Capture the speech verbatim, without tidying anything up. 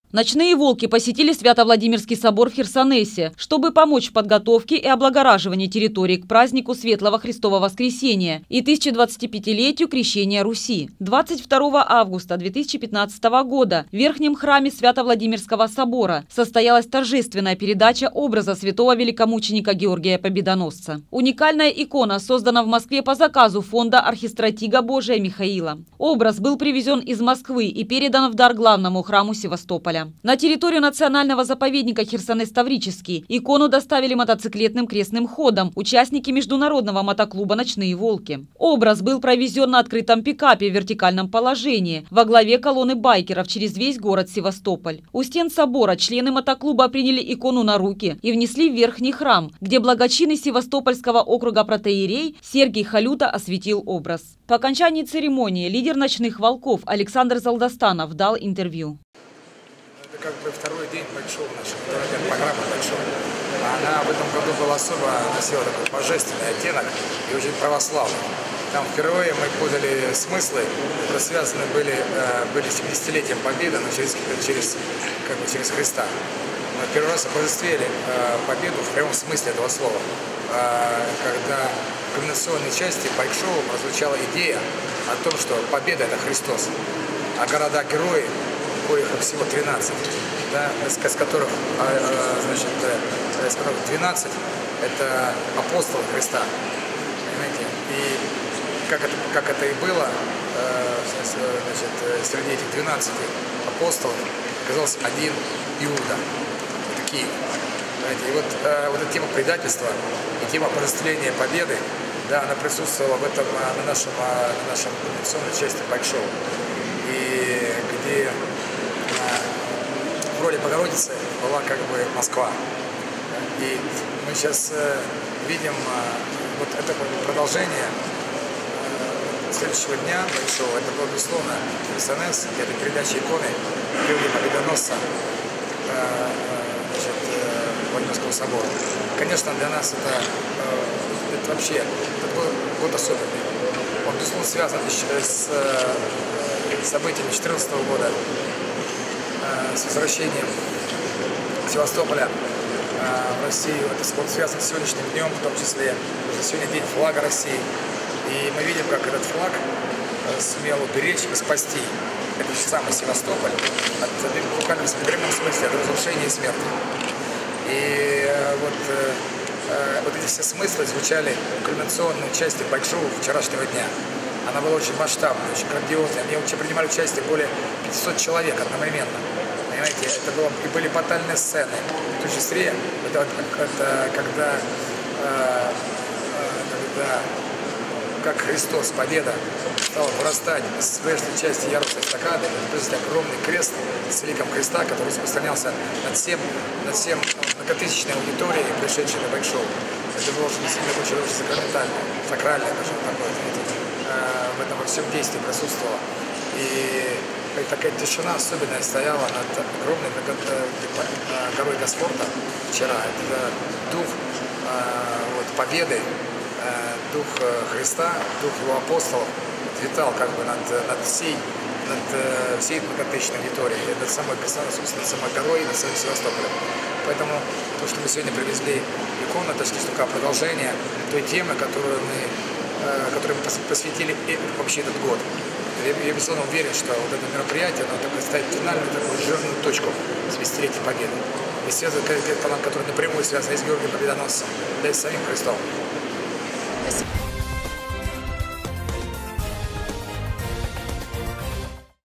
Ночные волки посетили Свято-Владимирский собор в Херсонесе, чтобы помочь в подготовке и облагораживании территории к празднику Светлого Христова Воскресения и тысячедвадцатипятилетию крещения Руси. двадцать второго августа две тысячи пятнадцатого года в Верхнем храме Свято-Владимирского собора состоялась торжественная передача образа святого великомученика Георгия Победоносца. Уникальная икона создана в Москве по заказу фонда архистратига Божия Михаила. Образ был привезен из Москвы и передан в дар главному храму Севастополя. На территорию национального заповедника Херсонес-Таврический икону доставили мотоциклетным крестным ходом участники международного мотоклуба «Ночные волки». Образ был провезен на открытом пикапе в вертикальном положении во главе колонны байкеров через весь город Севастополь. У стен собора члены мотоклуба приняли икону на руки и внесли в верхний храм, где благочинный Севастопольского округа протоиерей Сергий Халюта осветил образ. По окончании церемонии лидер «Ночных волков» Александр Залдастанов дал интервью. Как бы второй день большого, значит, второй день программы большого. Она в этом году была особо, носила такой божественный оттенок и очень православный. Там впервые мы подали смыслы, которые связаны были, были семидесятилетием Победы, но через, через, как бы через Христа. Мы первый раз обожествили победу в прямом смысле этого слова, когда в комбинационной части Большого прозвучала идея о том, что победа – это Христос, а города-герои, коих всего тринадцать, да, из которых, значит, из которых двенадцать – это апостолы Христа, понимаете? И как это, как это и было, значит, среди этих двенадцати апостолов оказался один Иуда, это Киев. Понимаете? И вот, вот эта тема предательства и тема обожествления победы, да, она присутствовала в этом, на нашем, на нашем коммуникационной части Большого, и где в роли Богородицы была как бы Москва. И мы сейчас э, видим э, вот это продолжение э, следующего дня большого. Это было, безусловно, Херсонес, это передача иконы Георгия Победоносца э, значит, э, Владимирского собора. Конечно, для нас это, э, это вообще это был год особенный. Он, безусловно, связан с э, событиями две тысячи четырнадцатого года, с возвращением Севастополя в Россию. Это связано с сегодняшним днем, в том числе, что сегодня день флага России. И мы видим, как этот флаг сумел уберечь и спасти этот самый Севастополь от, в буквальном прямом смысле, от разрушения и смерти. И вот, вот эти все смыслы звучали в кульминационной части большого вчерашнего дня. Она была очень масштабная, очень грандиозная. В ней принимали участие более пятисот человек одновременно. Понимаете, это было, и были батальные сцены. В том числе, это, это, когда, э, когда как Христос, победа, стал вырастать из верхней части яруса эстакады, это огромный крест с ликом Христа, который распространялся над всем, над всем многотысячной аудиторией, пришедшей на Большого. Это было очень сильно, очень, очень сакраментальное, сакральное, даже такое, знаете, э, в этом во всем действии присутствовало. И такая тишина особенная стояла над огромной горой Госфорта вчера. Это дух вот, победы, дух Христа, дух его апостолов витал как бы над, над всей, над всей многотысячной аудиторией, над самой, собственно, самой горой и над самим Севастополем. Поэтому то, что мы сегодня привезли икону, это только продолжение той темы, которую мы, которой мы посвятили вообще этот год. Я, я безусловно уверен, что вот это мероприятие, оно такое ставит финальную такую жирную точку с семидесятилетия Победы. И связан, который напрямую связан и с Георгием Победоносцем, да и с самим Христом. Спасибо.